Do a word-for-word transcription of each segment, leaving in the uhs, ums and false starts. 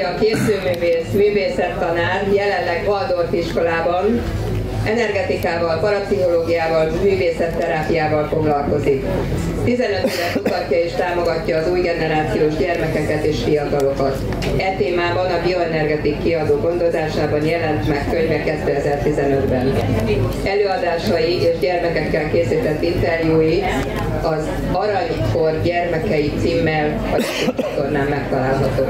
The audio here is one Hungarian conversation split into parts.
Mária készülművész, művészettanár, jelenleg Waldorf iskolában energetikával, parapszichológiával, művészetterápiával foglalkozik. tizenöt éve kutatja és támogatja az új generációs gyermekeket és fiatalokat. E témában a Bioenergetik kiadó gondozásában jelent meg könyve kétezer-tizenötben. Előadásai és gyermekekkel készített interjúi az Aranykor gyermekei címmel a csatornán megtalálhatók.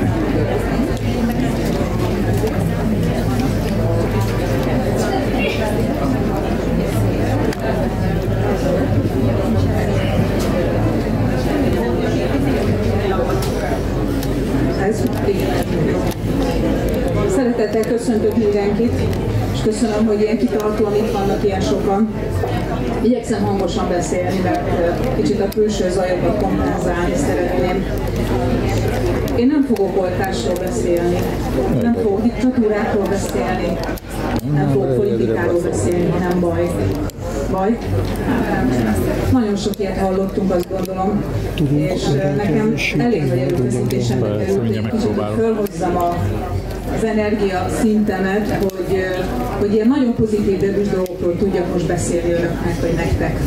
Szeretettel köszöntök mindenkit, és köszönöm, hogy ilyen kitartóan itt vannak ilyen sokan. Igyekszem hangosan beszélni, mert kicsit a külső zajokat kompenzálni szeretném. Én nem fogok oltásról beszélni, nem fogok diktatúrákról beszélni, nem fogok politikáról beszélni, nem baj. Baj. Nagyon sok ilyet hallottunk, azt gondolom, és nekem elég nagy erőfeszítésembe került, hogy kicsit fölhozzam a, az energia szintemet, hogy, hogy ilyen nagyon pozitív erős dolgokról tudjak most beszélni önöknek, vagy nektek.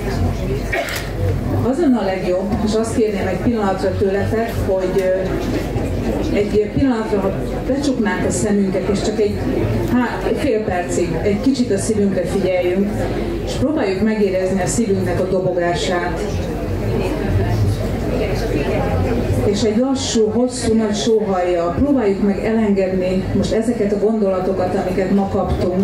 Az lenne a legjobb, és azt kérném egy pillanatra tőletek, hogy egy pillanatra, ha becsuknánk a szemünket, és csak egy, há, egy fél percig egy kicsit a szívünkre figyeljünk, és próbáljuk megérezni a szívünknek a dobogását. És egy lassú, hosszú, nagy sóhajjal próbáljuk meg elengedni most ezeket a gondolatokat, amiket ma kaptunk,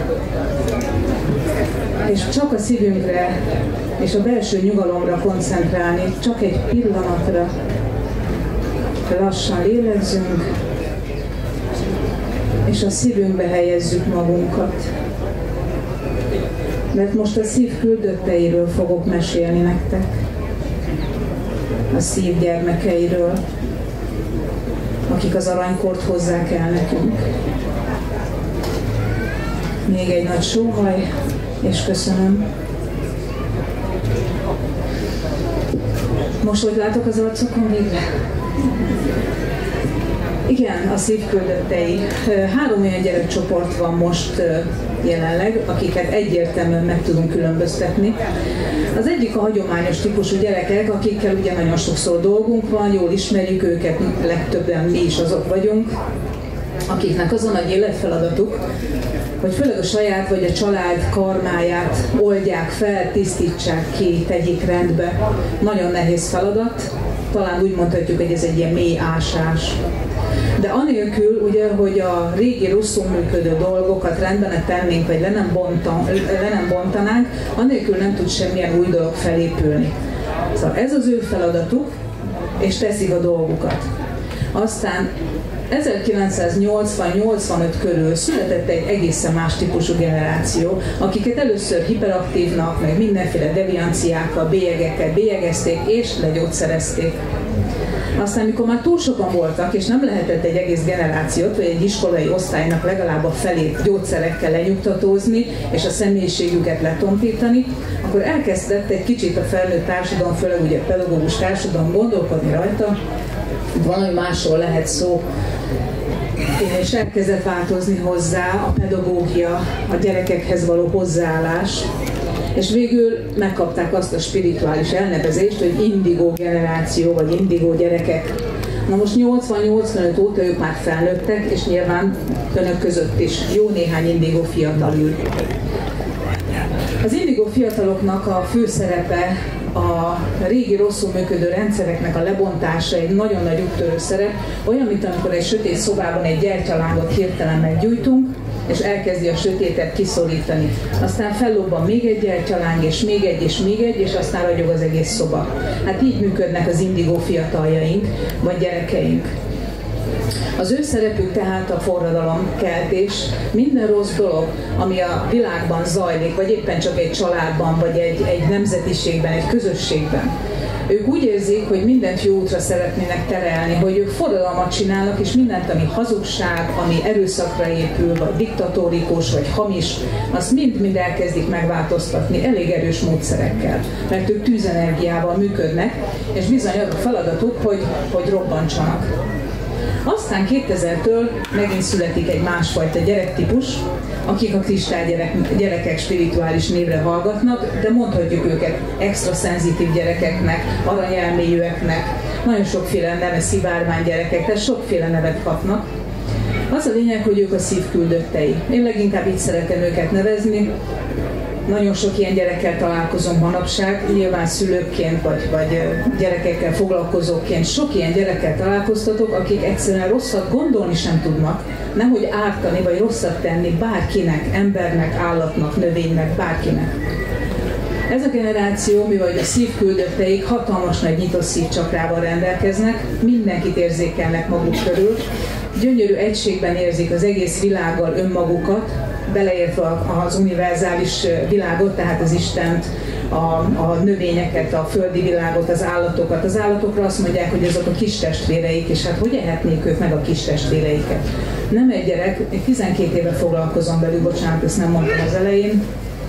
és csak a szívünkre és a belső nyugalomra koncentrálni, csak egy pillanatra. Lassan lélezzünk, és a szívünkbe helyezzük magunkat. Mert most a szív küldötteiről fogok mesélni nektek. A szív gyermekeiről, akik az aranykort hozzák el nekünk. Még egy nagy sóhaj, és köszönöm. Most hogy látok az arcokon végre? Igen, a szívküldöttei. Három olyan gyerekcsoport van most jelenleg, akiket egyértelműen meg tudunk különböztetni. Az egyik a hagyományos típusú gyerekek, akikkel ugye nagyon sokszor dolgunk van, jól ismerjük őket, legtöbben mi is azok vagyunk, akiknek az a nagy életfeladatuk, hogy főleg a saját vagy a család karmáját oldják fel, tisztítsák ki, tegyék rendbe. Nagyon nehéz feladat, talán úgy mondhatjuk, hogy ez egy ilyen mély ásás. De anélkül, ugye, hogy a régi rosszul működő dolgokat rendben tennénk, vagy le nem, bontan, le nem bontanánk, anélkül nem tud semmilyen új dolog felépülni. Szóval ez az ő feladatuk, és teszik a dolgukat. Aztán ezerkilencszáznyolcvan-nyolcvanöt körül született egy egészen más típusú generáció, akiket először hiperaktívnak, meg mindenféle devianciákkal, bélyegekkel bélyegezték és legyógyszerezték. Aztán, mikor már túl sokan voltak, és nem lehetett egy egész generációt, vagy egy iskolai osztálynak legalább a felét gyógyszerekkel lenyugtatózni, és a személyiségüket letompítani, akkor elkezdett egy kicsit a felnőtt társadalom, főleg ugye a pedagógus társadalom gondolkodni rajta, valami másról lehet szó, és elkezdett változni hozzá a pedagógia, a gyerekekhez való hozzáállás, és végül megkapták azt a spirituális elnevezést, hogy indigó generáció, vagy indigó gyerekek. Na most nyolcvan-nyolcvanöt óta ők már felnőttek, és nyilván önök között is jó néhány indigó fiatal ül. Az indigó fiataloknak a fő szerepe a régi rosszul működő rendszereknek a lebontása, egy nagyon nagy úttörő szerep, olyan, mint amikor egy sötét szobában egy gyertyalángot hirtelen meggyújtunk, és elkezdi a sötétet kiszorítani. Aztán fellobban még egy gyertyaláng, és még egy, és még egy, és aztán ragyog az egész szoba. Hát így működnek az indigó fiataljaink, vagy gyerekeink. Az ő szerepük tehát a forradalomkeltés. Minden rossz dolog, ami a világban zajlik, vagy éppen csak egy családban, vagy egy, egy nemzetiségben, egy közösségben. Ők úgy érzik, hogy mindent jó útra szeretnének terelni, hogy ők forradalmat csinálnak, és mindent, ami hazugság, ami erőszakra épül, vagy diktatórikus, vagy hamis, azt mind-mind elkezdik megváltoztatni elég erős módszerekkel. Mert ők tűzenergiával működnek, és bizony az a feladatuk, hogy, hogy robbantsanak. Aztán kétezertől megint születik egy másfajta gyerektípus, akik a kristálygyerek, gyerekek spirituális névre hallgatnak, de mondhatjuk őket extra szenzitív gyerekeknek, aranyelmélyűeknek, nagyon sokféle neve, szivárvány gyerekek, tehát sokféle nevet kapnak. Az a lényeg, hogy ők a szív küldöttei. Én leginkább így szeretem őket nevezni. Nagyon sok ilyen gyerekkel találkozom manapság, nyilván szülőkként vagy, vagy gyerekekkel foglalkozóként sok ilyen gyerekkel találkoztatok, akik egyszerűen rosszat gondolni sem tudnak, nemhogy ártani vagy rosszat tenni bárkinek, embernek, állatnak, növénynek, bárkinek. Ez a generáció, mivel a szív küldötteik hatalmas nagy nyitott szívcsakrával rendelkeznek, mindenkit érzékelnek maguk körül, gyönyörű egységben érzik az egész világgal önmagukat, beleértve az univerzális világot, tehát az Istent, a, a növényeket, a földi világot, az állatokat. Az állatokra azt mondják, hogy azok a kis testvéreik, és hát hogy ehetnék ők meg a kis testvéreiket? Nem egy gyerek, én tizenkét éve foglalkozom velük, bocsánat, ezt nem mondtam az elején.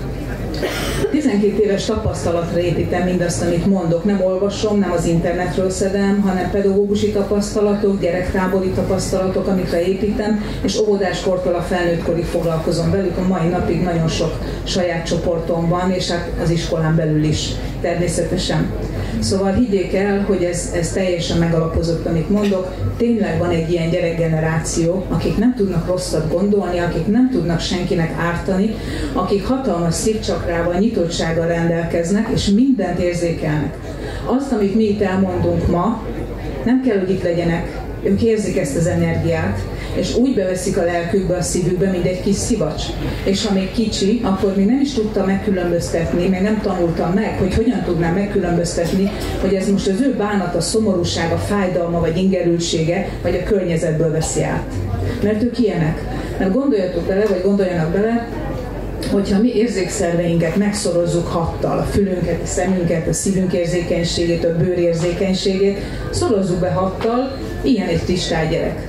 tizenkét éves tapasztalatra építem mindazt, amit mondok. Nem olvasom, nem az internetről szedem, hanem pedagógusi tapasztalatok, gyerektábori tapasztalatok, amikre építem, és óvodáskortól a felnőttkorig foglalkozom velük. A mai napig nagyon sok saját csoportom van, és hát az iskolán belül is természetesen. Szóval higgyék el, hogy ez, ez teljesen megalapozott, amit mondok. Tényleg van egy ilyen gyerekgeneráció, akik nem tudnak rosszat gondolni, akik nem tudnak senkinek ártani, akik hatalmas szívcsakrával, nyitottsággal rendelkeznek, és mindent érzékelnek. Azt, amit mi itt elmondunk ma, nem kell, hogy itt legyenek. Ők érzik ezt az energiát, és úgy beveszik a lelkükbe, a szívükbe, mint egy kis szivacs. És ha még kicsi, akkor még nem is tudta megkülönböztetni, meg nem tanultam meg, hogy hogyan tudnám megkülönböztetni, hogy ez most az ő bánata, szomorúsága, fájdalma, vagy ingerültsége, vagy a környezetből veszi át. Mert ők ilyenek. Mert gondoljatok bele, vagy gondoljanak bele, hogyha mi érzékszerveinket megszorozzuk hattal, a fülünket, a szemünket, a szívünk érzékenységét, a bőr érzékenységét, szorozzuk be hattal, ilyen egy kristálygyerek.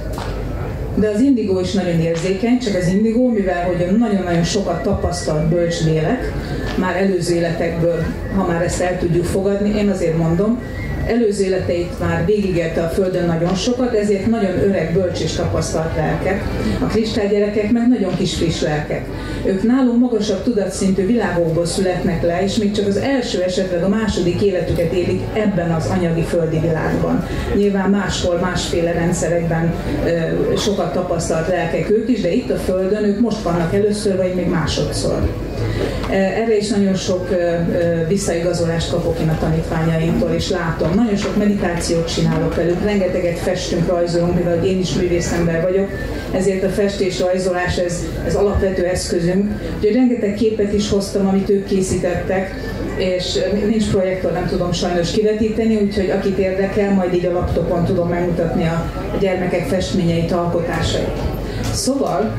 De az indigó is nagyon érzékeny, csak az indigó, mivel hogy nagyon-nagyon sokat tapasztalt bölcs lélek, már előző életekből, ha már ezt el tudjuk fogadni, én azért mondom, előző életeit már végigélte a Földön nagyon sokat, ezért nagyon öreg, bölcs és tapasztalt lelkek. A kristálygyerekek meg nagyon kis friss lelkek. Ők nálunk magasabb tudatszintű világokból születnek le, és még csak az első, esetleg a második életüket élik ebben az anyagi földi világban. Nyilván máshol, másféle rendszerekben ö, sokat tapasztalt lelkek ők is, de itt a Földön ők most vannak először, vagy még másodszor. Erre is nagyon sok visszaigazolást kapok én a tanítványaimtól, és látom. Nagyon sok meditációt csinálok velük, rengeteget festünk, rajzolunk, mivel én is művészember vagyok, ezért a festés, rajzolás ez, ez alapvető eszközünk. Úgyhogy rengeteg képet is hoztam, amit ők készítettek, és nincs projektor, nem tudom sajnos kivetíteni, úgyhogy akit érdekel, majd így a laptopon tudom megmutatni a, a gyermekek festményeit, alkotásait. Szóval,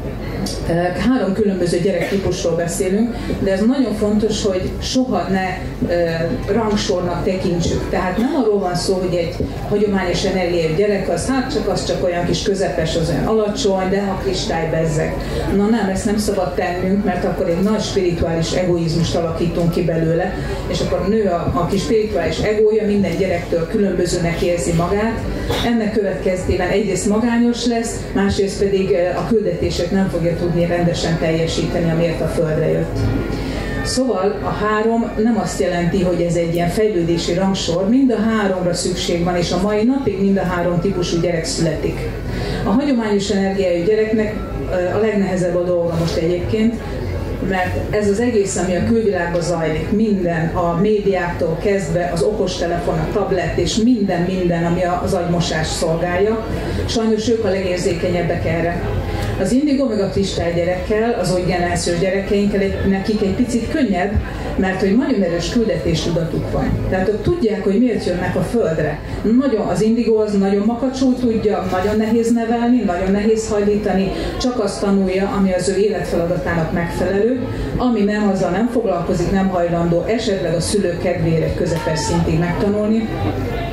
három különböző gyerektípusról beszélünk, de ez nagyon fontos, hogy soha ne e, rangsornak tekintsük. Tehát nem arról van szó, hogy egy hagyományos energiájú gyerek az, hát csak az csak olyan kis közepes, az olyan alacsony, de ha kristály bezzeg. Na nem, ezt nem szabad tennünk, mert akkor egy nagy spirituális egoizmust alakítunk ki belőle, és akkor a nő a, a kis spirituális egója minden gyerektől különbözőnek érzi magát. Ennek következtében egyrészt magányos lesz, másrészt pedig a küldetését nem fogja tudni rendesen teljesíteni, amiért a Földre jött. Szóval a három nem azt jelenti, hogy ez egy ilyen fejlődési rangsor, mind a háromra szükség van, és a mai napig mind a három típusú gyerek születik. A hagyományos energiájú gyereknek a legnehezebb a dolga most egyébként, mert ez az egész, ami a külvilágban zajlik, minden, a médiáktól kezdve, az okostelefon, a tablet és minden, minden, ami az agymosás szolgálja, sajnos ők a legérzékenyebbek erre. Az indigó meg a kristálygyerekkel, az új generációs gyerekeinkkel nekik egy picit könnyebb, mert hogy nagyon erős küldetéstudatuk van. Tehát ők tudják, hogy miért jönnek a Földre. Nagyon, az indigó az nagyon makacsul tudja, nagyon nehéz nevelni, nagyon nehéz hajlítani, csak azt tanulja, ami az ő életfeladatának megfelelő, ami nem, azzal nem foglalkozik, nem hajlandó, esetleg a szülők kedvére közepes szintig megtanulni.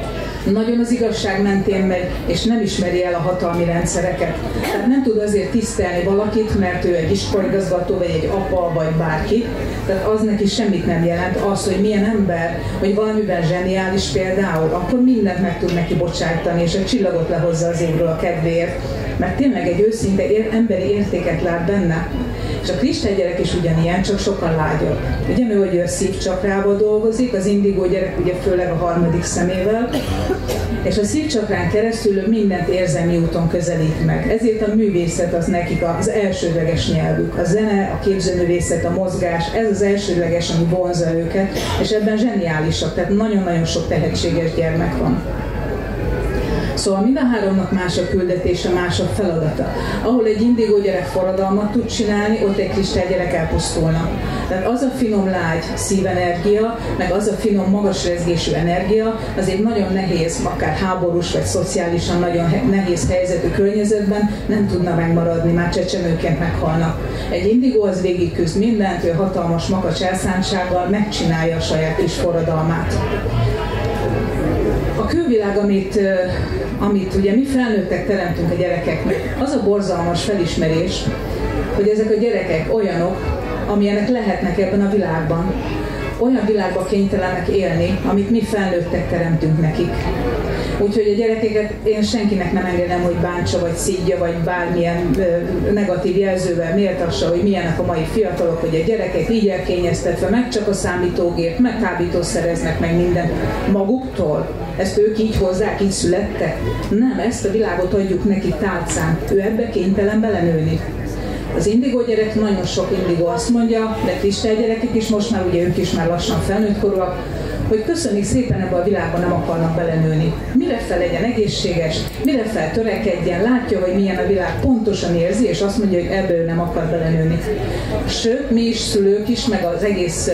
Nagyon az igazság mentén megy, és nem ismeri el a hatalmi rendszereket. Tehát nem tud azért tisztelni valakit, mert ő egy iskolaigazgató, vagy egy apa, vagy bárki. Tehát az neki semmit nem jelent. Az, hogy milyen ember, vagy valamiben zseniális például, akkor mindent meg tud neki bocsájtani, és a csillagot lehozza az égről a kedvéért. Mert tényleg egy őszinte emberi értéket lát benne. És a kristálygyerek is ugyanilyen, csak sokkal lágyabb. Ugye ő, hogy ő a szívcsakrával dolgozik, az indigó gyerek ugye főleg a harmadik szemével, és a szívcsakrán keresztül mindent érzelmi úton közelít meg. Ezért a művészet az nekik az elsődleges nyelvük. A zene, a képzőművészet, a mozgás, ez az elsődleges, ami vonzza őket, és ebben zseniálisak, tehát nagyon-nagyon sok tehetséges gyermek van. Szóval mind a háromnak más a küldetése, más a feladata. Ahol egy indigó gyerek forradalmat tud csinálni, ott egy kristálygyerek elpusztulna. Tehát az a finom lágy szívenergia, meg az a finom magas rezgésű energia, azért nagyon nehéz, akár háborús vagy szociálisan nagyon nehéz helyzetű környezetben nem tudna megmaradni, már csecsemőként meghalnak. Egy indigó az végigküzd mindent, ő hatalmas makacs elszántsággal megcsinálja a saját kis forradalmát. A külvilág, amit, amit ugye mi felnőttek teremtünk a gyerekeknek, az a borzalmas felismerés, hogy ezek a gyerekek olyanok, amilyenek lehetnek ebben a világban. Olyan világban kénytelenek élni, amit mi felnőttek teremtünk nekik. Úgyhogy a gyerekeket én senkinek nem engedem, hogy bántsa, vagy szídja, vagy bármilyen ö, negatív jelzővel méltassa, hogy milyenek a mai fiatalok, hogy a gyerekek így elkényeztetve, meg csak a számítógép, meg kábítószereznek, meg mindent maguktól. Ezt ők így hozzák, így születtek? Nem, ezt a világot adjuk neki tálcán. Ő ebbe kénytelen belenőni. Az indigó gyerek, nagyon sok indigó azt mondja, de kristálygyerekek is most már, ugye ők is már lassan felnőtt korúak, hogy köszönjük szépen, ebben a világban nem akarnak belenőni. Mire fel legyen egészséges, mire fel törekedjen, látja, hogy milyen a világ, pontosan érzi, és azt mondja, hogy ebből nem akar belenőni. Sőt, mi is, szülők is, meg az egész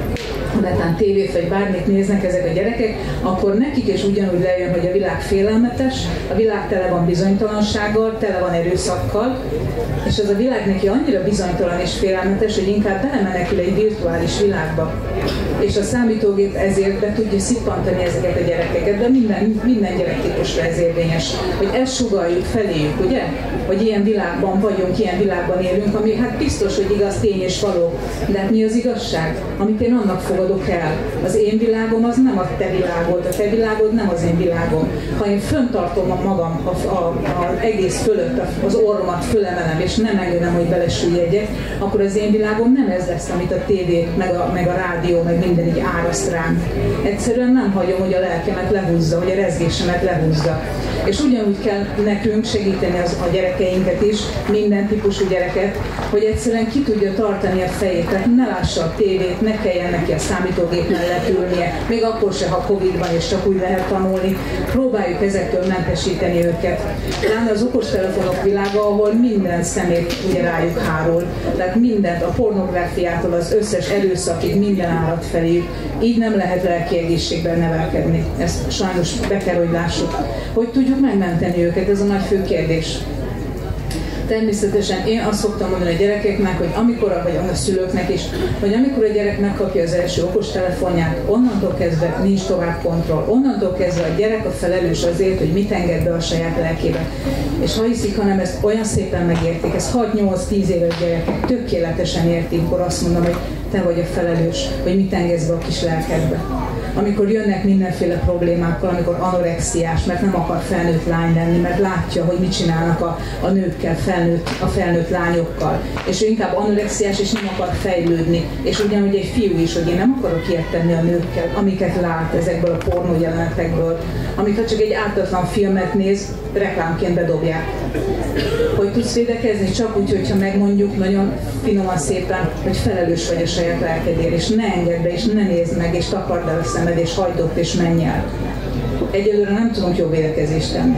netán tévét vagy bármit néznek ezek a gyerekek, akkor nekik is ugyanúgy lejön, hogy a világ félelmetes, a világ tele van bizonytalansággal, tele van erőszakkal, és ez a világ neki annyira bizonytalan és félelmetes, hogy inkább belemenekül egy virtuális világba. És a számítógép ezért be tudja szippantani ezeket a gyerekeket, de minden, minden gyerektípusra ez érvényes, hogy ezt sugalljuk feléjük, ugye? Hogy ilyen világban vagyunk, ilyen világban élünk, ami hát biztos, hogy igaz, tény és való, de hát mi az igazság, amit én annak fogadok el. Az én világom az nem a te világod, a te világod nem az én világom. Ha én föntartom a magam az egész fölött, az orromat fölemelem, és nem engedem, hogy belesüllyedjek, akkor az én világom nem ez lesz, amit a tévé, meg a, meg a rádió, meg minden így áraszt rám. Egyszerűen nem hagyom, hogy a lelkemet lehúzza, hogy a rezgésemet lehúzza. És ugyanúgy kell nekünk segíteni az, a gyerekeinket is, minden típusú gyereket, hogy egyszerűen ki tudja tartani a fejét, tehát ne lássa a tévét, ne kelljen neki a számítógép mellett ülnie, még akkor se, ha Covid van és csak úgy lehet tanulni. Próbáljuk ezektől mentesíteni őket. Pláne az okostelefonok világa, ahol minden szemét ugye rájuk hárul, tehát mindent, a pornográfiától az összes erőszakig, minden állat feléjük. Így nem lehet lelki egészségben nevelkedni. Ezt sajnos be kell, hogy lássuk. Hogy tudjuk megmenteni őket, ez a nagy fő kérdés. Természetesen én azt szoktam mondani a gyerekeknek, hogy amikor, vagy a szülőknek is, hogy amikor a gyerek megkapja az első okostelefonját, onnantól kezdve nincs tovább kontroll. Onnantól kezdve a gyerek a felelős azért, hogy mit enged be a saját lelkébe. És ha hiszik, hanem ezt olyan szépen megértik, ez hat-nyolc-tíz éves gyerekek tökéletesen értik, akkor azt mondom, hogy te vagy a felelős, hogy mit engedsz be a kis lelkedbe. Amikor jönnek mindenféle problémákkal, amikor anorexiás, mert nem akar felnőtt lány lenni, mert látja, hogy mit csinálnak a, a nőkkel, felnőtt, a felnőtt lányokkal. És ő inkább anorexiás, és nem akar fejlődni. És ugyanúgy egy fiú is, hogy én nem akarok ilyet tenni a nőkkel, amiket lát ezekből a pornó jelenetekből, amiket csak egy ártatlan filmet néz, reklámként bedobják. Hogy tudsz védekezni? Csak úgy, hogyha megmondjuk nagyon finoman szépen, hogy felelős vagy a saját lelkedért, és ne engedd be, és ne nézd meg, és takard el a szemed, és hagyd ott, és menj el. Egyelőre nem tudunk jó védekezést tenni.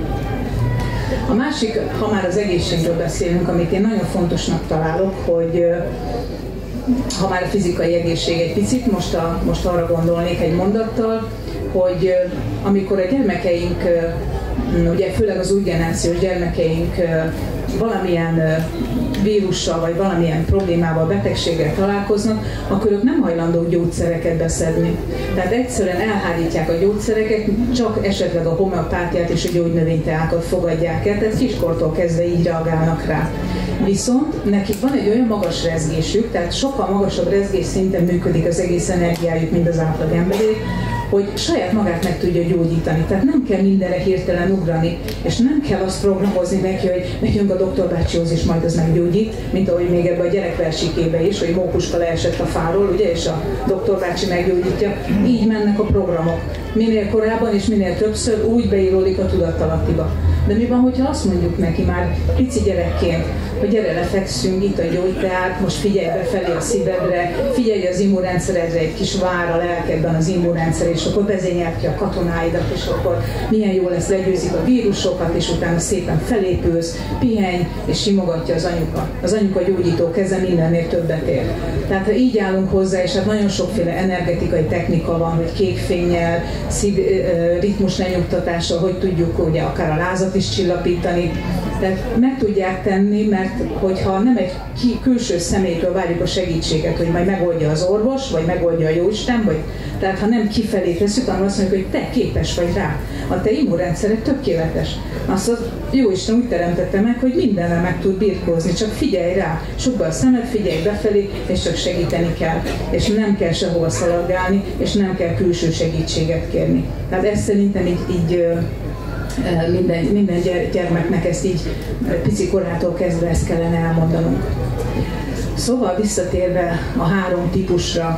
A másik, ha már az egészségről beszélünk, amit én nagyon fontosnak találok, hogy ha már a fizikai egészség egy picit, most, a, most arra gondolnék egy mondattal, hogy amikor a gyermekeink, ugye főleg az új generációs gyermekeink valamilyen vírussal vagy valamilyen problémával, betegséggel találkoznak, akkor ők nem hajlandók gyógyszereket beszedni. Tehát egyszerűen elhárítják a gyógyszereket, csak esetleg a homeopátiát és a gyógynövényteákat fogadják el, tehát kiskortól kezdve így reagálnak rá. Viszont nekik van egy olyan magas rezgésük, tehát sokkal magasabb rezgés szinten működik az egész energiájuk, mint az átlag emberé, hogy saját magát meg tudja gyógyítani. Tehát nem kell mindenre hirtelen ugrani, és nem kell azt programozni neki, hogy megyünk a doktor bácsihoz, és majd az meggyógyít, mint ahogy még ebben a gyerekversikébe is, hogy mókuska leesett a fáról, ugye, és a doktor bácsi meggyógyítja. Így mennek a programok. Minél korábban és minél többször úgy beírólik a tudatalattiba. De mi van, hogyha azt mondjuk neki már pici gyerekként, hogy gyere, lefekszünk, itt a gyógyteát, most figyelj befelé a szívedre, figyelj az immunrendszeredre, egy kis vár a lelkedben az immunrendszer, és akkor vezényeld ki a katonáidat, és akkor milyen jó lesz, legyőzik a vírusokat, és utána szépen felépülsz, pihenj, és simogatja az anyuka. Az anyuka gyógyító keze mindennél többet ér. Tehát ha így állunk hozzá, és hát nagyon sokféle energetikai technika van, hogy kékfénnyel, szív, ritmus lenyugtatással, hogy tudjuk ugye akár a lázat is csillapítani. Tehát meg tudják tenni, mert hogyha nem egy külső személytől várjuk a segítséget, hogy majd megoldja az orvos, vagy megoldja a jóisten, vagy tehát ha nem kifelé tesszük, hanem azt mondjuk, hogy te képes vagy rá. A te immunrendszered tökéletes. Azt az jóisten úgy teremtette meg, hogy mindennel meg tud birkózni, csak figyelj rá, sugd a szemed, figyelj befelé, és csak segíteni kell. És nem kell sehova szaladgálni, és nem kell külső segítséget kérni. Tehát ezt szerintem így, így Minden, minden gyermeknek ezt így pici korától kezdve ezt kellene elmondanunk. Szóval visszatérve a három típusra,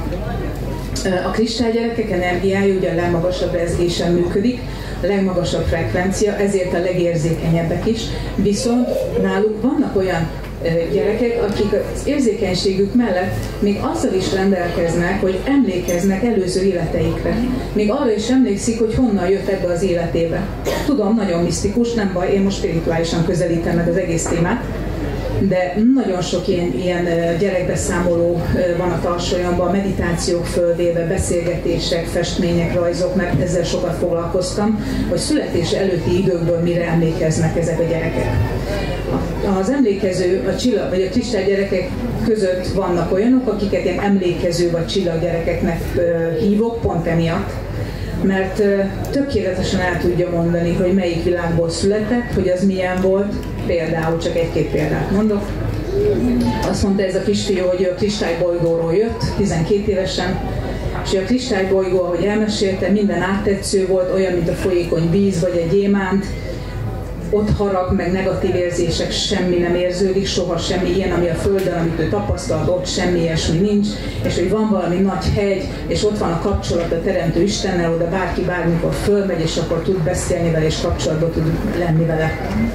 a kristálygyerekek energiája ugye a legmagasabb rezgésen működik, a legmagasabb frekvencia, ezért a legérzékenyebbek is, viszont náluk vannak olyan gyerekek, akik az érzékenységük mellett még azzal is rendelkeznek, hogy emlékeznek előző életeikre. Még arra is emlékszik, hogy honnan jött ebbe az életébe. Tudom, nagyon misztikus, nem baj, én most spirituálisan közelítem meg az egész témát, de nagyon sok ilyen, ilyen gyerekbeszámoló van a tarsolyomban, meditációk földébe, beszélgetések, festmények, rajzok, mert ezzel sokat foglalkoztam, hogy születés előtti időkből mire emlékeznek ezek a gyerekek. Az emlékező, a csillag, vagy a kristálygyerekek között vannak olyanok, akiket én emlékező vagy csillaggyerekeknek hívok, pont emiatt, mert tökéletesen el tudja mondani, hogy melyik világból született, hogy az milyen volt, például csak egy-két példát mondok. Azt mondta ez a kisfiú, hogy a kristálybolygóról jött, tizenkét évesen, és a kristálybolygó, ahogy elmesélte, minden áttetsző volt, olyan, mint a folyékony víz vagy egy gyémánt, ott harag, meg negatív érzések, semmi nem érződik, soha semmi ilyen, ami a Földön, amit ő tapasztalt, ott semmi ilyesmi nincs, és hogy van valami nagy hegy, és ott van a kapcsolat a Teremtő Istennel, oda bárki bármikor fölmegy, és akkor tud beszélni vele, és kapcsolatban tud lenni vele.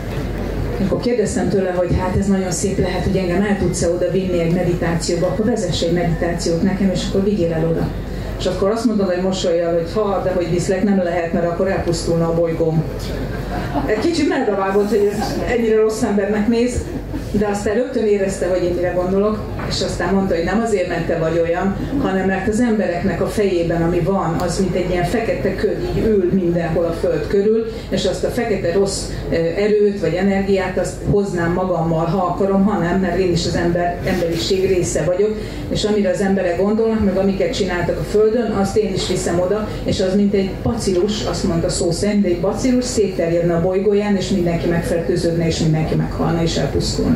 Akkor kérdeztem tőle, hogy hát ez nagyon szép lehet, hogy engem el tudsz-e oda vinni egy meditációba, akkor vezess egy meditációt nekem, és akkor vigyél el oda. És akkor azt mondod, hogy mosollyal, hogy ha, de hogy viszlek, nem lehet, mert akkor elpusztulna a bolygóm. Egy kicsit megdavágott, hogy ez ennyire rossz embernek néz, de aztán rögtön érezte, hogy én mire gondolok, és aztán mondta, hogy nem azért, mert te vagy olyan, hanem mert az embereknek a fejében, ami van, az mint egy ilyen fekete kör, így ül mindenhol a Föld körül, és azt a fekete rossz erőt vagy energiát, azt hoznám magammal, ha akarom, ha nem, mert én is az ember, emberiség része vagyok, és amire az emberek gondolnak, meg amiket csináltak a Földön, azt én is viszem oda, és az mint egy bacillus, azt mondta szó szerint, de egy bacillus szétterjedne a bolygóján, és mindenki megfertőződne, és mindenki meghalna, és elpusztulna.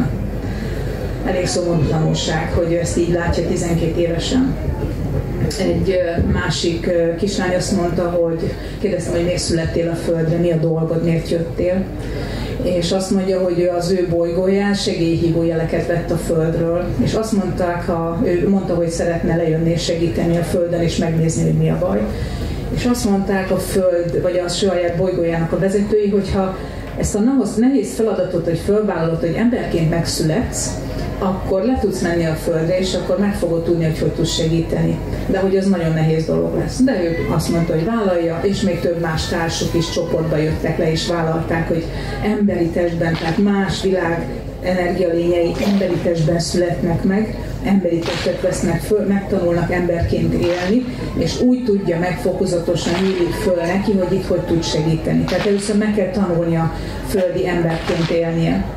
Elég szomorú tanulság, hogy ő ezt így látja tizenkét évesen. Egy másik kislány azt mondta, hogy kérdeztem, hogy miért születtél a Földre, mi a dolgod, miért jöttél. És azt mondja, hogy ő az ő bolygóján segélyhívó jeleket vett a Földről, és azt mondták, ha ő mondta, hogy szeretne lejönni és segíteni a Földön, és megnézni, hogy mi a baj. És azt mondták a Föld, vagy a saját bolygójának a vezetői, hogyha ezt a nehéz feladatot, hogy fölvállalod, hogy emberként megszületsz, akkor le tudsz menni a Földre, és akkor meg fogod tudni, hogy hogy tudsz segíteni. De hogy ez nagyon nehéz dolog lesz. De ő azt mondta, hogy vállalja, és még több más társuk is csoportba jöttek le, és vállalták, hogy emberi testben, tehát más világ energialényei emberi testben születnek meg, emberi testet vesznek föl, megtanulnak emberként élni, és úgy tudja meg fokozatosan nyílik föl neki, hogy itt hogy tud segíteni. Tehát először meg kell tanulnia földi emberként élnie.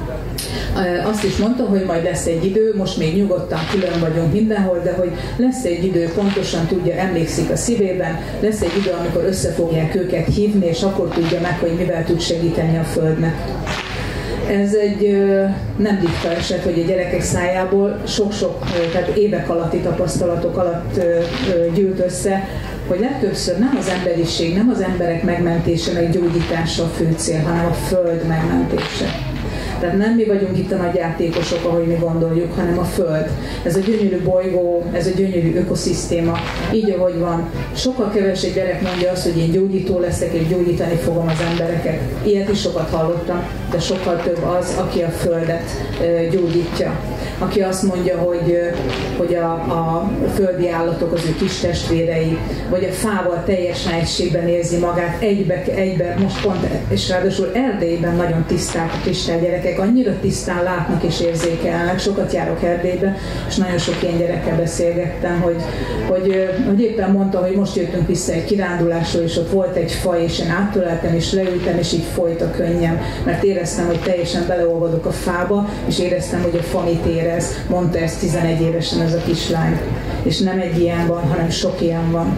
Azt is mondta, hogy majd lesz egy idő, most még nyugodtan külön vagyunk mindenhol, de hogy lesz egy idő, pontosan tudja, emlékszik a szívében, lesz egy idő, amikor össze fogják őket hívni, és akkor tudja meg, hogy mivel tud segíteni a Földnek. Ez egy nem ritka eset, hogy a gyerekek szájából sok-sok, tehát évek alatti tapasztalatok alatt gyűlt össze, hogy legtöbbször nem az emberiség, nem az emberek megmentése, meg gyógyítása a fő cél, hanem a Föld megmentése. Tehát nem mi vagyunk itt a nagy játékosok, ahogy mi gondoljuk, hanem a Föld. Ez a gyönyörű bolygó, ez a gyönyörű ökoszisztéma, így ahogy van. Sokkal kevesebb gyerek mondja azt, hogy én gyógyító leszek, és gyógyítani fogom az embereket. Ilyet is sokat hallottam, de sokkal több az, aki a Földet gyógyítja. Aki azt mondja, hogy, hogy a, a földi állatok az ő kis testvérei, vagy a fával teljesen egységben érzi magát, egybe, egybe, most pont, és ráadásul Erdélyben nagyon tiszták a kristály gyerekek, annyira tisztán látnak és érzékelnek, sokat járok Erdélybe, és nagyon sok ilyen gyerekkel beszélgettem, hogy, hogy, hogy éppen mondta, hogy most jöttünk vissza egy kirándulásról, és ott volt egy fa, és én áttöleltem, és leültem, és így folyt a könnyem, mert éreztem, hogy teljesen beleolvadok a fába, és éreztem, hogy a fa mit érez. Mondta ezt tizenegy évesen ez a kislány. És nem egy ilyen van, hanem sok ilyen van.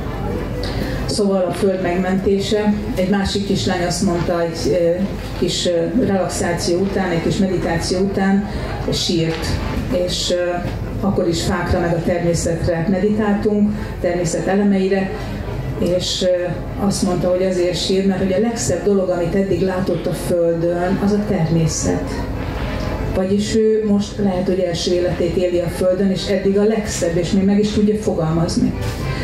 Szóval a Föld megmentése. Egy másik kislány azt mondta egy e, kis relaxáció után, egy kis meditáció után sírt. És e, akkor is fákra meg a természetre meditáltunk, természet elemeire, és e, azt mondta, hogy azért sír, mert hogy a legszebb dolog, amit eddig látott a Földön, az a természet. Vagyis ő most lehet, hogy első életét éli a Földön, és eddig a legszebb, és még meg is tudja fogalmazni.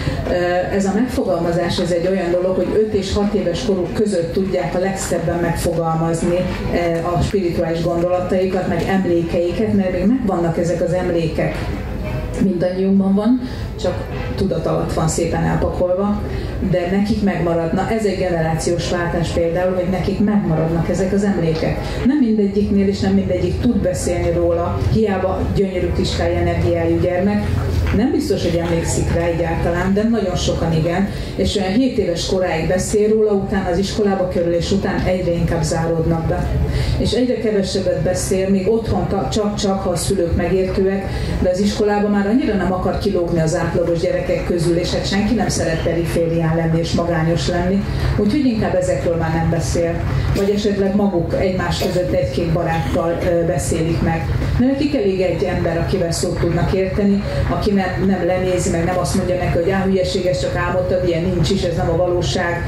Ez a megfogalmazás, ez egy olyan dolog, hogy öt és hat éves koruk között tudják a legszebben megfogalmazni a spirituális gondolataikat, meg emlékeiket, mert még megvannak ezek az emlékek. Mindannyiunkban van, csak tudat alatt van szépen elpakolva, de nekik megmaradna. Ez egy generációs váltás például, hogy nekik megmaradnak ezek az emlékek. Nem mindegyiknél és nem mindegyik tud beszélni róla, hiába gyönyörű kristály energiájú gyermek, nem biztos, hogy emlékszik rá egyáltalán, de nagyon sokan igen, és olyan hét éves koráig beszél róla, utána az iskolába kerül, és után egyre inkább záródnak be. És egyre kevesebbet beszél, még otthon csak-csak, ha a szülők megértőek, de az iskolában már annyira nem akar kilógni az átlagos gyerekek közül, és hát senki nem szeret periférián lenni és magányos lenni, úgyhogy inkább ezekről már nem beszél. Vagy esetleg maguk egymás között egy-két baráttal beszélik meg. De nekik elég egy ember, akivel szót tudnak érteni, aki nem, nem lenézi, meg nem azt mondja neki, hogy á, hülyeség, ez csak álmodtad, ilyen nincs is, ez nem a valóság.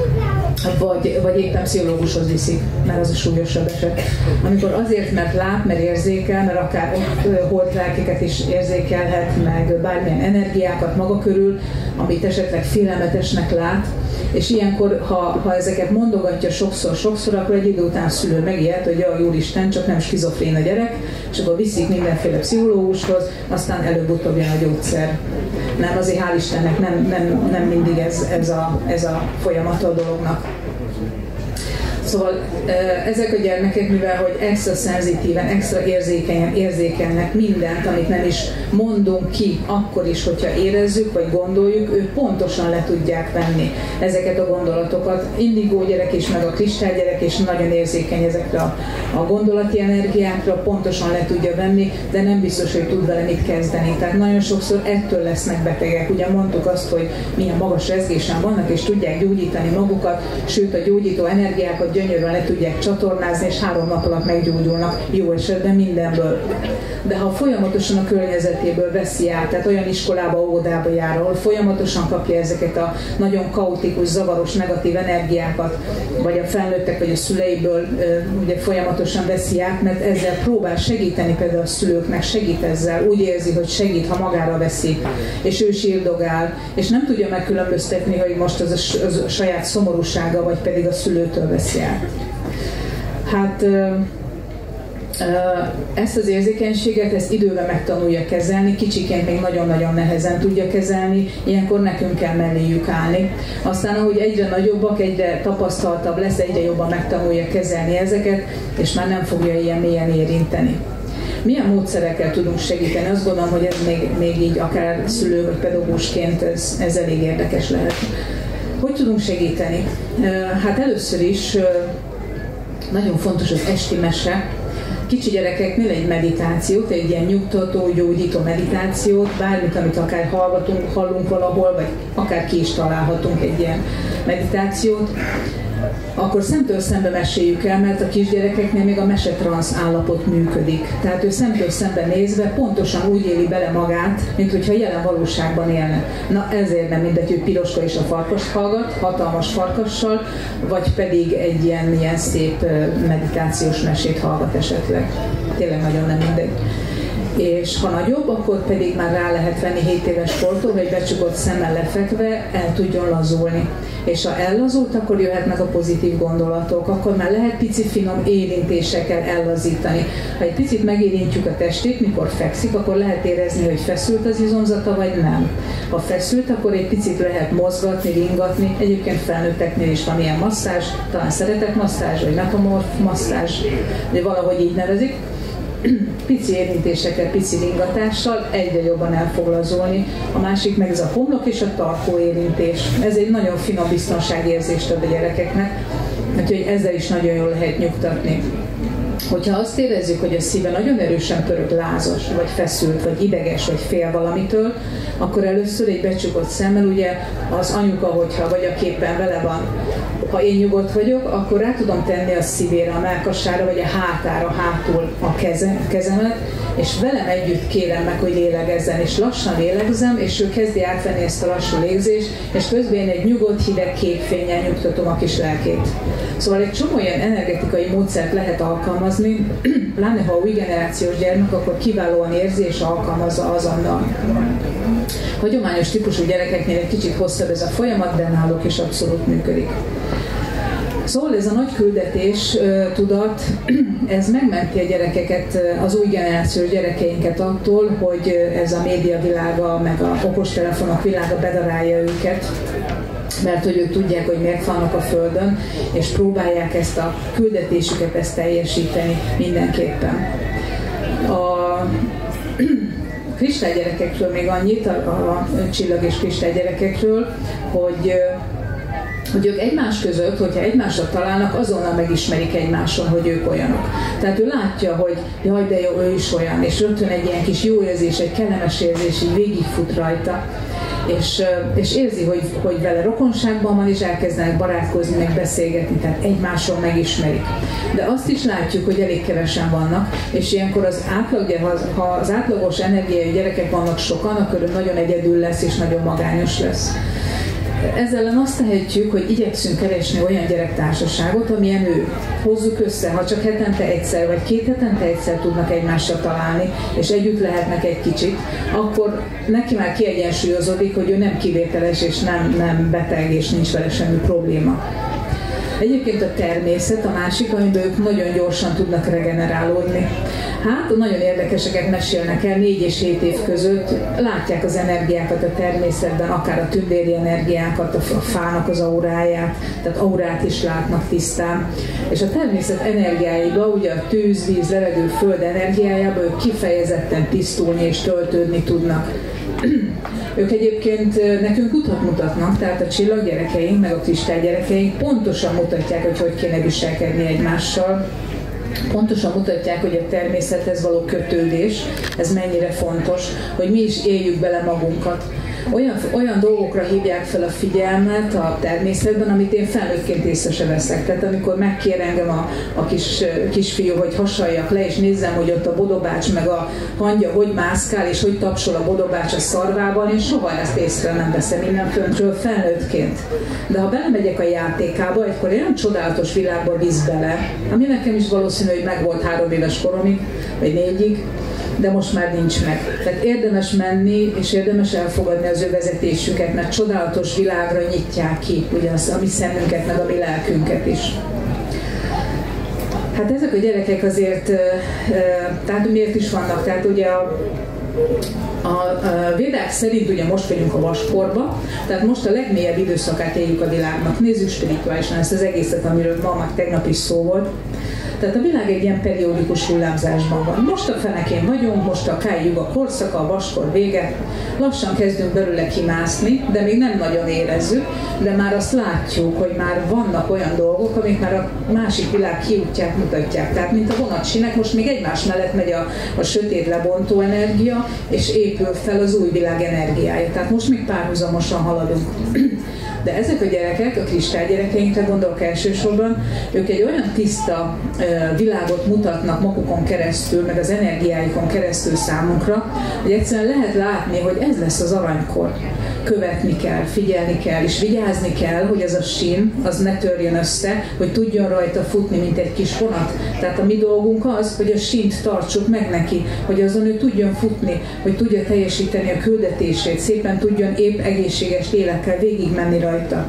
Vagy, vagy éppen pszichológushoz viszik, mert az a súlyosabb eset. Amikor azért, mert lát, mert érzékel, mert akár ott holt lelkeket is érzékelhet, meg bármilyen energiákat maga körül, amit esetleg félelmetesnek lát, és ilyenkor, ha, ha ezeket mondogatja sokszor-sokszor, akkor egy idő után szülő megijed, hogy jaj, úristen, csak nem skizofrén a gyerek, és akkor viszik mindenféle pszichológushoz, aztán előbb-utóbb jön a gyógyszer. Nem, azért hál' Istennek nem, nem, nem mindig ez, ez, a, ez a folyamata a dolognak. Szóval ezek a gyermekek, mivel hogy extra szenzitíven, extra érzékenyen érzékelnek mindent, amit nem is mondunk ki, akkor is, hogyha érezzük, vagy gondoljuk, ők pontosan le tudják venni ezeket a gondolatokat. Indigó gyerek is, meg a kristálygyerek is nagyon érzékeny ezekre a, a gondolati energiákra, pontosan le tudja venni, de nem biztos, hogy tud vele mit kezdeni. Tehát nagyon sokszor ettől lesznek betegek. Ugye mondtuk azt, hogy milyen magas rezgésen vannak, és tudják gyógyítani magukat, sőt a gyógyító energiákat gyönyörűen le tudják csatornázni, és három nap alatt meggyógyulnak, jó esetben mindenből. De ha folyamatosan a környezetéből veszi át, tehát olyan iskolába, óvodába jár, ahol folyamatosan kapja ezeket a nagyon kaotikus, zavaros, negatív energiákat, vagy a felnőttek, vagy a szüleiből ugye folyamatosan veszi át, mert ezzel próbál segíteni, például a szülőknek segít ezzel, úgy érzi, hogy segít, ha magára veszi, és ő sírdogál, és nem tudja megkülönböztetni, hogy most az a, az a saját szomorúsága, vagy pedig a szülőtől veszi át. Hát Ezt az érzékenységet, ezt időben megtanulja kezelni, kicsiként még nagyon-nagyon nehezen tudja kezelni, ilyenkor nekünk kell melléjük állni. Aztán, ahogy egyre nagyobbak, egyre tapasztaltabb lesz, egyre jobban megtanulja kezelni ezeket, és már nem fogja ilyen mélyen érinteni. Milyen módszerekkel tudunk segíteni? Azt gondolom, hogy ez még, még így akár szülő vagy pedagógusként ez, ez elég érdekes lehet. Hogy tudunk segíteni? Hát először is nagyon fontos az esti mese. Kicsi gyerekeknél egy meditációt, egy ilyen nyugtató, gyógyító meditációt, bármit, amit akár hallgatunk, hallunk valahol, vagy akár ki is találhatunk egy ilyen meditációt, akkor szemtől szembe meséljük el, mert a kisgyerekeknél még a mesetransz állapot működik. Tehát ő szemtől szembe nézve pontosan úgy éli bele magát, mint hogyha jelen valóságban élne. Na ezért nem mindegy, hogy Piroska és a farkast hallgat, hatalmas farkassal, vagy pedig egy ilyen, ilyen szép meditációs mesét hallgat esetleg. Tényleg nagyon nem mindegy. És ha nagyobb, akkor pedig már rá lehet venni hét éves kortól, hogy becsukott szemmel lefekve el tudjon lazulni. És ha ellazult, akkor jöhetnek a pozitív gondolatok, akkor már lehet pici finom érintésekkel ellazítani. Ha egy picit megérintjük a testét, mikor fekszik, akkor lehet érezni, hogy feszült az izomzata, vagy nem. Ha feszült, akkor egy picit lehet mozgatni, ringatni. Egyébként felnőtteknél is van ilyen masszázs, talán szeretetmasszázs, vagy metamorf masszázs, de valahogy így nevezik. Pici érintésekkel, pici ringatással egyre jobban el fog lazulni. A másik meg ez a homlok és a tarkó érintés. Ez egy nagyon finom biztonságérzést ad a gyerekeknek, úgyhogy ezzel is nagyon jól lehet nyugtatni. Hogyha azt érezzük, hogy a szíve nagyon erősen pörög, lázas, vagy feszült, vagy ideges, vagy fél valamitől, akkor először egy becsukott szemmel, ugye az anyuka, hogyha vagy a képen vele van, ha én nyugodt vagyok, akkor rá tudom tenni a szívére, a mellkassára, vagy a hátára, hátul a keze, kezemet, és velem együtt kérem meg, hogy lélegezzen, és lassan lélegzem, és ő kezdi átvenni ezt a lassú légzést, és közben én egy nyugodt, hideg kék fénnyel nyugtatom a kis lelkét. Szóval egy csomó ilyen energetikai módszert lehet alkalmazni, pláne ha új generációs gyermek, akkor kiválóan érzi és alkalmazza azonnal. Hagyományos típusú gyerekeknél egy kicsit hosszabb ez a folyamat, de náluk is abszolút működik. Szóval ez a nagy küldetés tudat, ez megmenti a gyerekeket, az új generációs gyerekeinket attól, hogy ez a média világa, meg a okostelefonok világa bedarálja őket, mert hogy ők tudják, hogy miért vannak a Földön, és próbálják ezt a küldetésüket ezt teljesíteni mindenképpen. A kristálygyerekekről még annyit, a, a csillag és kristálygyerekekről, hogy hogy ők egymás között, hogyha egymásra találnak, azonnal megismerik egymáson, hogy ők olyanok. Tehát ő látja, hogy jaj, de jó, ő is olyan, és rögtön egy ilyen kis jó érzés, egy kellemes érzés, így végigfut rajta, és, és érzi, hogy, hogy vele rokonságban van, és elkezdenek barátkozni, meg beszélgetni, tehát egymáson megismerik. De azt is látjuk, hogy elég kevesen vannak, és ilyenkor az átlag, ha az átlagos energiai gyerekek vannak sokan, akkor ő nagyon egyedül lesz, és nagyon magányos lesz. Ezzel ellen azt tehetjük, hogy igyekszünk keresni olyan gyerektársaságot, amilyen ő. Hozzuk össze, ha csak hetente egyszer, vagy két hetente egyszer tudnak egymásra találni, és együtt lehetnek egy kicsit, akkor neki már kiegyensúlyozódik, hogy ő nem kivételes, és nem, nem beteg, és nincs vele semmi probléma. Egyébként a természet a másik, amiben ők nagyon gyorsan tudnak regenerálódni. Hát nagyon érdekeseket mesélnek el, négy és hét év között, látják az energiákat a természetben, akár a tündéri energiákat, a fának az auráját, tehát aurát is látnak tisztán. És a természet energiáiba, ugye a tűz, víz, levegő, föld energiájába ők kifejezetten tisztulni és töltődni tudnak. Ők egyébként nekünk utat mutatnak, tehát a csillaggyerekeink, meg a kristálygyerekeink pontosan mutatják, hogy hogy kéne viselkedni egymással. Pontosan mutatják, hogy a természethez való kötődés, ez mennyire fontos, hogy mi is éljük bele magunkat. Olyan, olyan dolgokra hívják fel a figyelmet a természetben, amit én felnőttként észre se veszek. Tehát amikor megkér engem a, a kis, kisfiú, hogy hasaljak le, és nézzem, hogy ott a bodobács meg a hangya hogy mászkál, és hogy tapsol a bodobács a szarvában, én soha ezt észre nem veszem innen föntről felnőttként. De ha belemegyek a játékába, egykor olyan csodálatos világba visz bele, ami nekem is valószínű, hogy megvolt három éves koromig, vagy négyig, de most már nincs meg. Tehát érdemes menni, és érdemes elfogadni az ő vezetésüket, mert csodálatos világra nyitják ki ugye az, a mi szemünket, meg a mi lelkünket is. Hát ezek a gyerekek azért, tehát miért is vannak? Tehát ugye a A, a védák szerint ugye most vagyunk a vaskorba, tehát most a legmélyebb időszakát éljük a világnak. Nézzük spirituálisan ezt az egészet, amiről ma meg tegnap is szó volt. Tehát a világ egy ilyen periódikus hullámzásban van. Most a fenekén vagyunk, most a Kályi Juga korszaka, a vaskor vége. Lassan kezdünk belőle kimászni, de még nem nagyon érezzük, de már azt látjuk, hogy már vannak olyan dolgok, amik már a másik világ kiútját mutatják. Tehát mint a vonatsinek, most még egymás mellett megy a, a sötét lebontó energia, és épül fel az új világ energiája. Tehát most még párhuzamosan haladunk. De ezek a gyerekek, a kristálygyerekeinkre gondolok elsősorban, ők egy olyan tiszta uh, világot mutatnak magukon keresztül, meg az energiáikon keresztül számunkra, hogy egyszerűen lehet látni, hogy ez lesz az aranykor. Követni kell, figyelni kell, és vigyázni kell, hogy ez a sín, az ne törjön össze, hogy tudjon rajta futni, mint egy kis vonat. Tehát a mi dolgunk az, hogy a sínt tartsuk meg neki, hogy azon ő tudjon futni, hogy tudja teljesíteni a küldetését, szépen tudjon épp egészséges lélekkel végigmenni rajta.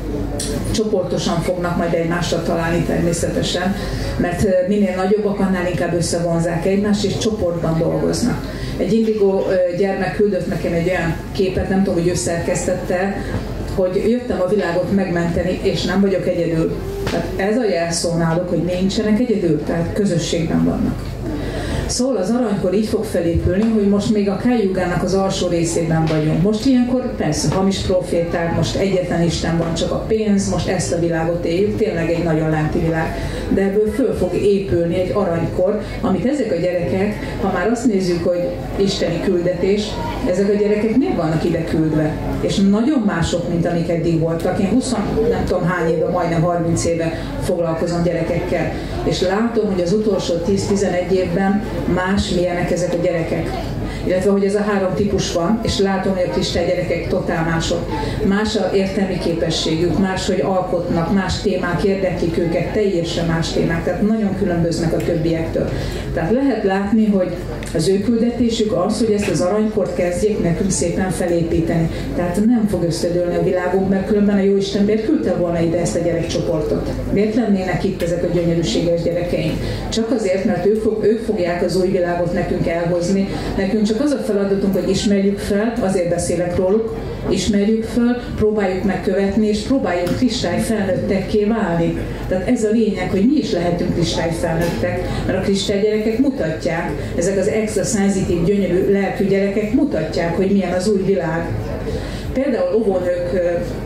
Csoportosan fognak majd egymásra találni természetesen, mert minél nagyobbak, annál inkább összevonzák egymást, és csoportban dolgoznak. Egy Indigo gyermek küldött nekem egy olyan képet, nem tudom, hogy ő szerkesztette, hogy jöttem a világot megmenteni, és nem vagyok egyedül. Tehát ez a jelszó náluk, hogy nincsenek egyedül, tehát közösségben vannak. Szóval az aranykor így fog felépülni, hogy most még a Kályi Jugának az alsó részében vagyunk. Most ilyenkor persze hamis proféták, most egyetlen Isten van, csak a pénz, most ezt a világot éljük, tényleg egy nagyon lenti világ. De ebből föl fog épülni egy aranykor, amit ezek a gyerekek, ha már azt nézzük, hogy isteni küldetés, ezek a gyerekek miért vannak ide küldve? És nagyon mások, mint amik eddig voltak. Én húsz, nem tudom hány éve, majdnem harminc éve foglalkozom gyerekekkel, és látom, hogy az utolsó tíz-tizenegy évben más milyenek ezek a gyerekek. Illetve, hogy ez a három típus van, és látom, hogy a kristály gyerekek totál mások. Más a értelmi képességük, más, hogy alkotnak, más témák érdeklik őket, teljesen más témák, tehát nagyon különböznek a többiektől. Tehát lehet látni, hogy az ő küldetésük az, hogy ezt az aranykort kezdjék nekünk szépen felépíteni. Tehát nem fog összedőlni a világunk, mert különben a Jóisten miért küldte volna ide ezt a gyerekcsoportot? Miért lennének itt ezek a gyönyörűséges gyerekeink? Csak azért, mert ők, fog, ők fogják az új világot nekünk elhozni. Nekünk csak az a feladatunk, hogy ismerjük fel, azért beszélek róluk, ismerjük fel, próbáljuk megkövetni, és próbáljuk kristály felnőttekké válni. Tehát ez a lényeg, hogy mi is lehetünk kristály felnőttek, mert a kristály gyerekek mutatják, ezek az extra szenzitív, gyönyörű lelkű gyerekek mutatják, hogy milyen az új világ. Például óvónők,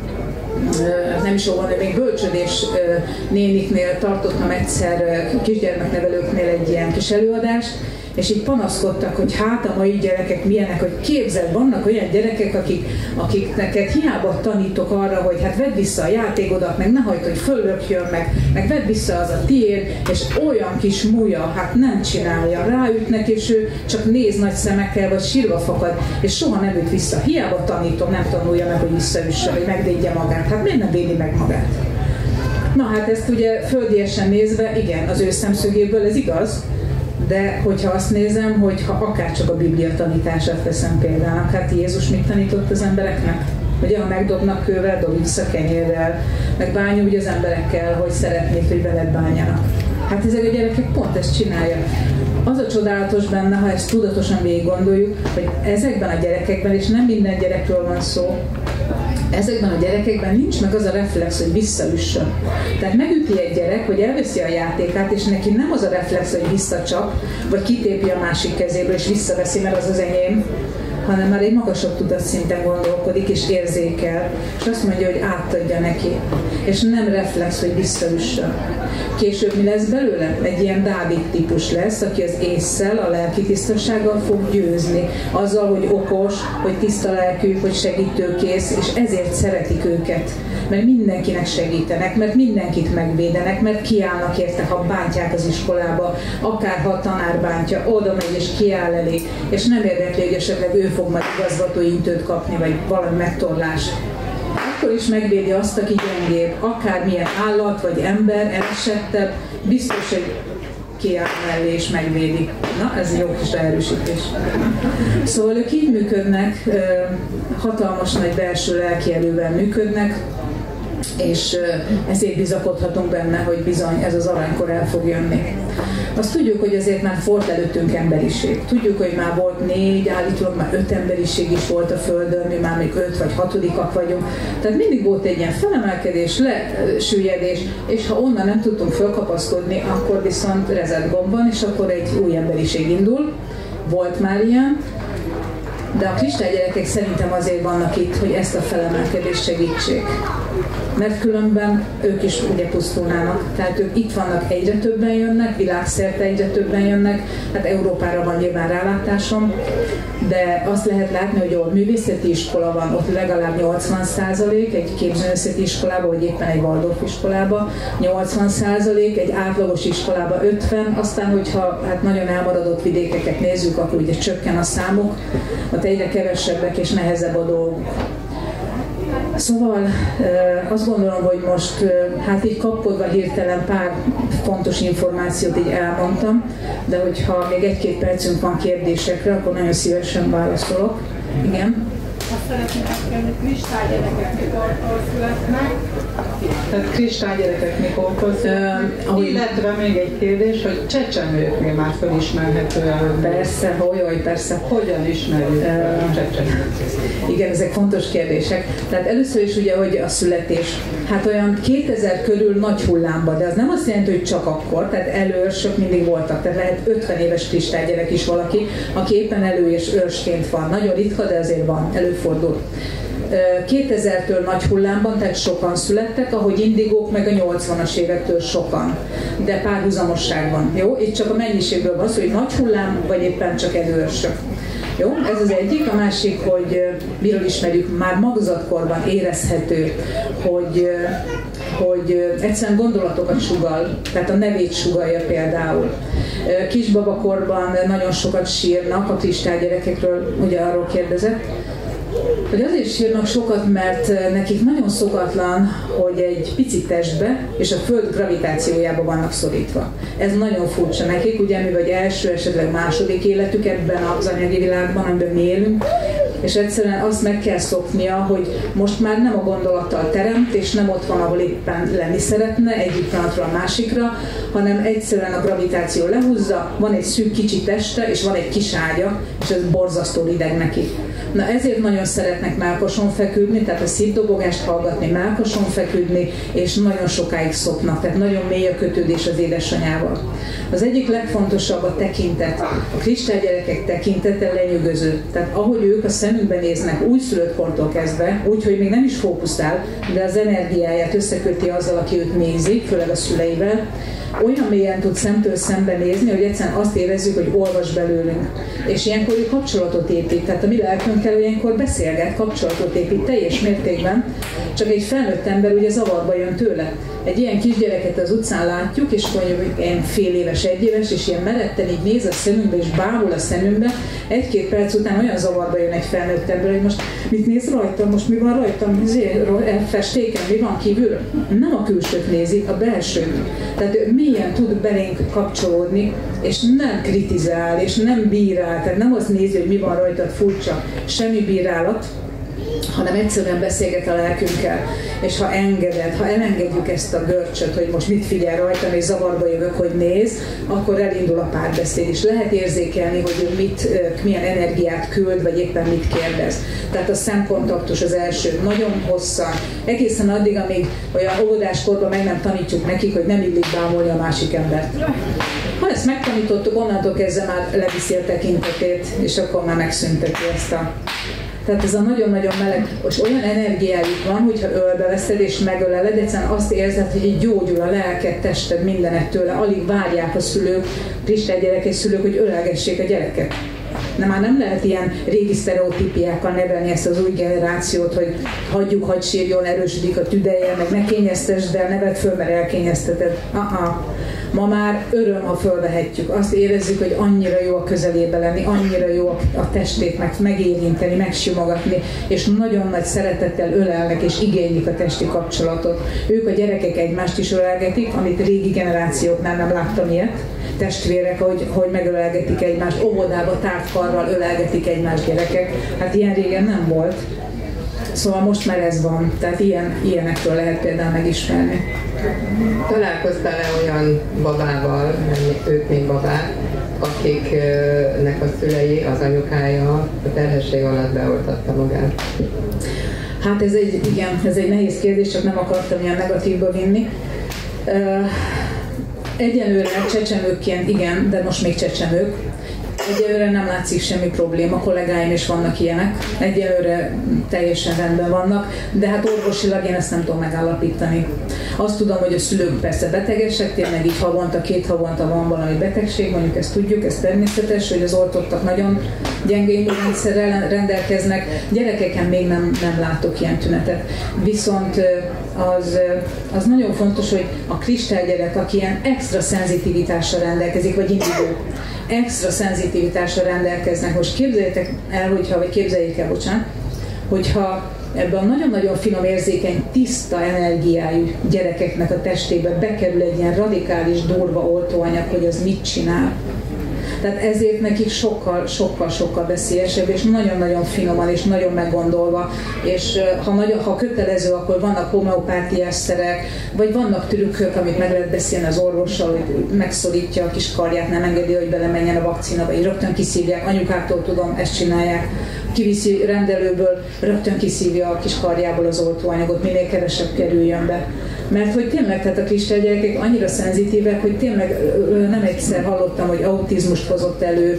nem is óvónő, még bölcsödés néniknél tartottam egyszer kisgyermeknevelőknél egy ilyen kis előadást, és így panaszkodtak, hogy hát a mai gyerekek milyenek, hogy képzeld, vannak olyan gyerekek, akik, akik neked hiába tanítok arra, hogy hát vedd vissza a játékodat, meg ne hagyd, hogy föllökjön, meg, meg vedd vissza az a tiéd, és olyan kis múja, hát nem csinálja, ráütnek, és ő csak néz nagy szemekkel, vagy sírva fakad, és soha nem üt vissza. Hiába tanítom, nem tanulja meg, hogy visszaüsse, vagy megvédje magát. Hát miért nem védi meg magát? Na hát ezt ugye földiesen nézve, igen, az ő szemszögéből ez igaz, de hogyha azt nézem, hogy ha akárcsak a Biblia tanítását veszem például, hát Jézus mit tanított az embereknek? Ugye, ha megdobnak kővel, dobj vissza kenyérrel, meg bánj úgy az emberekkel, hogy szeretnék, hogy veled bánjanak. Hát ezek a gyerekek pont ezt csinálják. Az a csodálatos benne, ha ezt tudatosan végig gondoljuk, hogy ezekben a gyerekekben, és nem minden gyerekről van szó, ezekben a gyerekekben nincs meg az a reflex, hogy visszaüssön. Tehát megüti egy gyerek, hogy elveszi a játékát, és neki nem az a reflex, hogy visszacsap, vagy kitépi a másik kezéből, és visszaveszi, mert az az enyém, hanem már egy magasabb tudatszinten gondolkodik, és érzékel, és azt mondja, hogy átadja neki. És nem reflex, hogy visszaüssön. Később mi lesz belőle? Egy ilyen Dávid típus lesz, aki az ésszel, a lelki tisztasággal fog győzni. Azzal, hogy okos, hogy tiszta lelkű, hogy segítőkész, és ezért szeretik őket. Mert mindenkinek segítenek, mert mindenkit megvédenek, mert kiállnak érte, ha bántják az iskolába, akár ha a tanár bántja, oda megy és kiáll elé, és nem érdekli, hogy esetleg ő fog majd igazgatói intőt kapni, vagy valami megtorlás. Akkor is megvédi azt, aki gyengébb, akármilyen állat vagy ember, elesettebb, biztos, hogy kiáll mellé és megvédi. Na, ez jó kis erősítés. Szóval ők így működnek, hatalmas nagy belső lelki erővel működnek, és ezért bizakodhatunk benne, hogy bizony ez az aranykor el fog jönni. Azt tudjuk, hogy azért már volt előttünk emberiség. Tudjuk, hogy már volt négy, állítólag már öt emberiség is volt a Földön, mi már még öt vagy hatodikak vagyunk. Tehát mindig volt egy ilyen felemelkedés, lesüllyedés, és ha onnan nem tudtunk fölkapaszkodni, akkor viszont reset gomb van, és akkor egy új emberiség indul. Volt már ilyen. De a kristálygyerekek szerintem azért vannak itt, hogy ezt a felemelkedést segítsék. Mert különben ők is ugye pusztulnának. Tehát ők itt vannak, egyre többen jönnek, világszerte egyre többen jönnek. Hát Európára van nyilván rálátásom, de azt lehet látni, hogy ahol művészeti iskola van, ott legalább nyolcvan százalék, egy képzőművészeti iskolában, vagy éppen egy Waldorf iskolában, nyolcvan százalék, egy átlagos iskolában ötven, aztán, hogyha hát nagyon elmaradott vidékeket nézzük, akkor ugye csökken a számuk, ott egyre kevesebbek és nehezebb a dolguk. Szóval azt gondolom, hogy most hát így kapkodva hirtelen pár fontos információt így elmondtam, de hogyha még egy-két percünk van kérdésekre, akkor nagyon szívesen válaszolok. Igen? Azt szeretném megkérdezni, kristálygyerekek mikortól születnek? Tehát kristálygyerekek mikortól születnek? Uh, Illetve még egy kérdés, hogy csecsemőknél már felismerhető el. Persze, hogy persze. Hogyan ismerjük uh, a csecsemőt? Igen, ezek fontos kérdések. Tehát először is ugye, hogy a születés. Hát olyan kétezer körül nagy hullámban, de az nem azt jelenti, hogy csak akkor, tehát előőrsök mindig voltak. Tehát lehet ötven éves kristálygyerek is valaki, aki éppen elő és őrsként van. Nagyon ritka, de azért van, előfordul. kétezertől nagy hullámban, tehát sokan születtek, ahogy indigók, meg a nyolcvanas évektől sokan. De párhuzamosság van. Jó? Itt csak a mennyiségből van szó, hogy nagy hullám, vagy éppen csak előőrsök. Jó? Ez az egyik. A másik, hogy miről ismerjük, már magzatkorban érezhető, hogy, hogy egyszerűen gondolatokat sugall, tehát a nevét sugallja például. Kisbabakorban nagyon sokat sírnak, a kristálygyerekekről ugye arról kérdezett, hogy azért sírnak sokat, mert nekik nagyon szokatlan, hogy egy pici testbe és a Föld gravitációjába vannak szorítva. Ez nagyon furcsa nekik, ugye mi vagy első, esetleg második életük ebben az anyagi világban, amiben mi élünk, és egyszerűen azt meg kell szoknia, hogy most már nem a gondolattal teremt, és nem ott van, ahol éppen lenni szeretne, egyik pillanatra a másikra, hanem egyszerűen a gravitáció lehúzza, van egy szűk kicsi teste, és van egy kis ágya, és ez borzasztó ideg neki. Na ezért nagyon szeretnek mellkason feküdni, tehát a szívdobogást hallgatni, mellkason feküdni, és nagyon sokáig szoknak, tehát nagyon mély a kötődés az édesanyával. Az egyik legfontosabb a tekintet. A kristálygyerekek tekintete lenyűgöző. Tehát ahogy ők a szemükbe néznek újszülött kortól kezdve, úgyhogy még nem is fókuszál, de az energiáját összeköti azzal, aki őt nézi, főleg a szüleivel, olyan mélyen tud szemtől szembe nézni, hogy egyszerűen azt érezzük, hogy olvas belőlünk. És ilyenkor ő kapcsolatot épít. Tehát a mi lelkünkkel ilyenkor beszélget, kapcsolatot épít teljes mértékben, csak egy felnőtt ember ugye zavarba jön tőle. Egy ilyen kisgyereket az utcán látjuk, és mondjuk ilyen fél éves, egy éves, és ilyen meretten így néz a szemünkbe, és bámul a szemünkbe. Egy-két perc után olyan zavarba jön egy felnőtt ember, hogy most mit néz rajtam, most mi van rajtam, festéken, mi van kívül? Nem a külsőt nézi, a belsőt. Tehát mélyen tud belénk kapcsolódni, és nem kritizál, és nem bírál, tehát nem azt nézi, hogy mi van rajtad furcsa, semmi bírálat, hanem egyszerűen beszélget a lelkünkkel. És ha engeded, ha elengedjük ezt a görcsöt, hogy most mit figyel rajtam, és zavarba jövök, hogy néz, akkor elindul a párbeszéd is. Lehet érzékelni, hogy ő mit, milyen energiát küld, vagy éppen mit kérdez. Tehát a szemkontaktus az első, nagyon hosszan, egészen addig, amíg olyan óvodáskorban meg nem tanítjuk nekik, hogy nem illik bámulni a másik embert. Ha ezt megtanítottuk, onnantól kezdve már leviszi a tekintetét, és akkor már megszünteti ezt a... Tehát ez a nagyon-nagyon meleg, és olyan energiájuk van, hogyha ölbe veszed és megöleled, egyszerűen azt érzed, hogy így gyógyul a lelked, tested, mindenet tőle. Alig várják a szülők, kristálygyerekek szülők, hogy ölelgessék a gyereket. De már nem lehet ilyen régi sztereotípiákkal nevelni ezt az új generációt, hogy hagyjuk, hadd sírjon, erősödik a tüdeje, meg ne kényeztesd el, neved föl, mert elkényezteted. Uh-uh. Ma már öröm, ha fölvehetjük. Azt érezzük, hogy annyira jó a közelébe lenni, annyira jó a testét meg megérinteni, megsimogatni, és nagyon nagy szeretettel ölelnek és igénylik a testi kapcsolatot. Ők a gyerekek egymást is ölelgetik, amit régi generációknál nem láttam ilyet. Testvérek, hogy, hogy megölelgetik egymást, óvodába tárt karral ölelgetik egymást gyerekek. Hát ilyen régen nem volt. Szóval most már ez van, tehát ilyen, ilyenekről lehet például megismerni. Találkoztál-e olyan babával, ők még babák, akiknek a szülei, az anyukája a terhesség alatt beoltatta magát? Hát ez egy, igen, ez egy nehéz kérdés, csak nem akartam ilyen negatívba vinni. Uh, Egyelőre csecsemőkként igen, de most még csecsemők. Egyelőre nem látszik semmi probléma, kollégáim is vannak ilyenek. Egyelőre teljesen rendben vannak, de hát orvosilag én ezt nem tudom megállapítani. Azt tudom, hogy a szülők persze betegesek, tényleg így havonta, két havonta van valami betegség, mondjuk ezt tudjuk, ez természetes, hogy az oltottak nagyon gyenge immunrendszerrel rendelkeznek. Gyerekeken még nem, nem látok ilyen tünetet. Viszont az, az nagyon fontos, hogy a kristálygyerek, aki ilyen extra szenzitivitással rendelkezik, vagy indigó, extra szenzitivitással rendelkeznek. Most képzeljétek el, hogyha, vagy képzeljék el, bocsánat, hogyha ebben a nagyon-nagyon finom, érzékeny, tiszta energiájú gyerekeknek a testébe bekerül egy ilyen radikális, durva oltóanyag, hogy az mit csinál. Tehát ezért nekik sokkal, sokkal, sokkal veszélyesebb, és nagyon-nagyon finoman, és nagyon meggondolva, és ha, nagyon, ha kötelező, akkor vannak homeopátiás szerek, vagy vannak trükkök, amit meg lehet beszélni az orvossal, hogy megszorítja a kis karját, nem engedi, hogy belemenjen a vakcina, vagy rögtön kiszívják, anyukától tudom, ezt csinálják, kiviszi rendelőből, rögtön kiszívja a kis karjából az oltóanyagot, minél kevesebb kerüljön be. Mert hogy tényleg, tehát a kristálygyerek annyira szenzitívek, hogy tényleg nem egyszer hallottam, hogy autizmust hozott elő,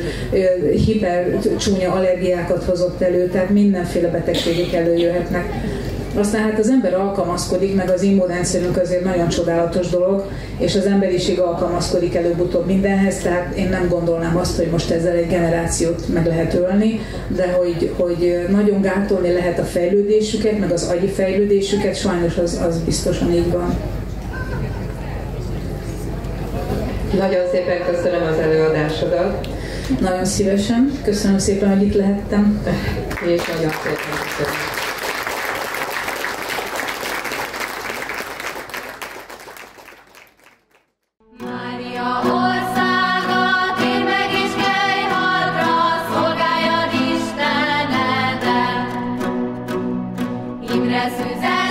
hiper csúnya allergiákat hozott elő, tehát mindenféle betegségek előjöhetnek. Aztán hát az ember alkalmazkodik, meg az immunrendszerünk azért nagyon csodálatos dolog, és az emberiség alkalmazkodik előbb-utóbb mindenhez, tehát én nem gondolnám azt, hogy most ezzel egy generációt meg lehet ölni, de hogy, hogy nagyon gátolni lehet a fejlődésüket, meg az agyi fejlődésüket, sajnos az, az biztosan így van. Nagyon szépen köszönöm az előadásodat. Nagyon szívesen. Köszönöm szépen, hogy itt lehettem. És nagyon szépen köszönöm. Szűzek